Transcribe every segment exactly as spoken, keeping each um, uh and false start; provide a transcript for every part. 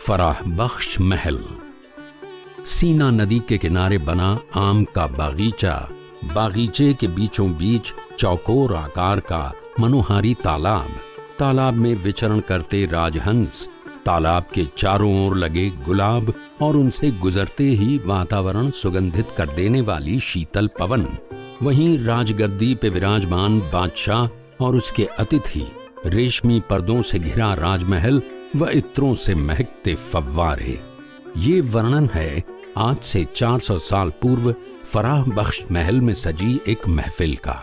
फराह बख्श महल। सीना नदी के किनारे बना आम का बागीचा, बागीचे के बीचों बीच चौकोर आकार का मनोहारी तालाब, तालाब में विचरण करते राजहंस, तालाब के चारों ओर लगे गुलाब और उनसे गुजरते ही वातावरण सुगंधित कर देने वाली शीतल पवन, वहीं राजगद्दी पे विराजमान बादशाह और उसके अतिथि, रेशमी पर्दों से घिरा राजमहल व इत्रों से महकते फव्वारे। ये वर्णन है आज से चार सौ साल पूर्व फराह बख्श महल में सजी एक महफिल का।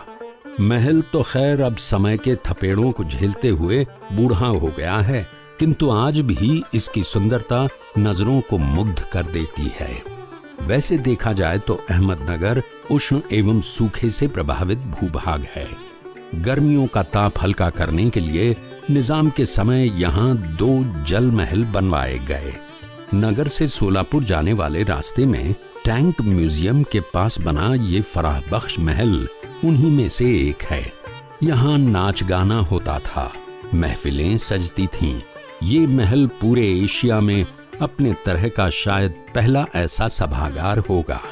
महल तो खैर अब समय के थपेड़ों को झेलते हुए बूढ़ा हो गया है, किंतु आज भी इसकी सुंदरता नजरों को मुग्ध कर देती है। वैसे देखा जाए तो अहमदनगर उष्ण एवं सूखे से प्रभावित भूभाग है। गर्मियों का ताप हल्का करने के लिए निजाम के समय यहाँ दो जल महल बनवाए गए। नगर से सोलापुर जाने वाले रास्ते में टैंक म्यूजियम के पास बना ये फराह बख्श महल उन्हीं में से एक है। यहाँ नाच गाना होता था, महफिलें सजती थीं। ये महल पूरे एशिया में अपने तरह का शायद पहला ऐसा सभागार होगा।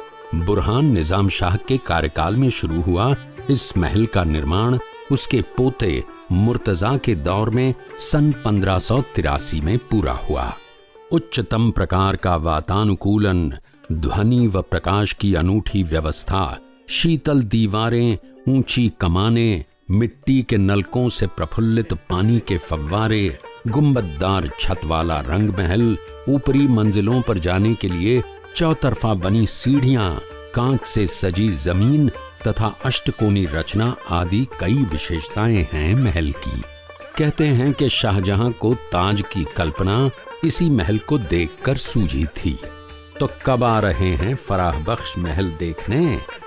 बुरहान निजाम शाह के कार्यकाल में शुरू हुआ इस महल का निर्माण उसके पोते मुर्तजा के दौर में सन पंद्रह सौ तिरासी में पूरा हुआ। उच्चतम प्रकार का वातानुकूलन, ध्वनि व प्रकाश की अनूठी व्यवस्था, शीतल दीवारें, ऊंची कमानें, मिट्टी के नलकों से प्रफुल्लित पानी के फव्वारे, गुंबददार छत वाला रंग महल, ऊपरी मंजिलों पर जाने के लिए चौतरफा बनी सीढ़ियां, कांच से सजी जमीन तथा अष्टकोणी रचना आदि कई विशेषताएं हैं महल की। कहते हैं कि शाहजहां को ताज की कल्पना इसी महल को देखकर सूझी थी। तो कब आ रहे हैं फराह बख्श महल देखने?